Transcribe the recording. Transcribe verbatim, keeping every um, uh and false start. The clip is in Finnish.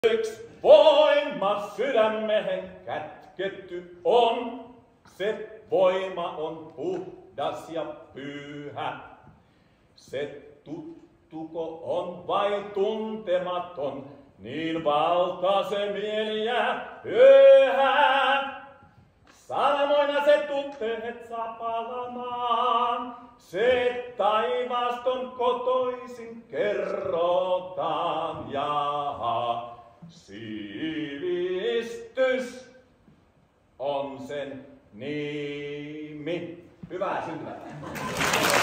Yksi voima sydämehen kätketty on, se voima on puhdas ja pyhä. Se tuttuko on vai tuntematon, niin valtaa se mieli jää yhä. Salamoina se tunteet saa palamaan, se taivaston kotoisin kerrotaan. Jaha, sivistys on sen nimi. Hyvää syntymättä.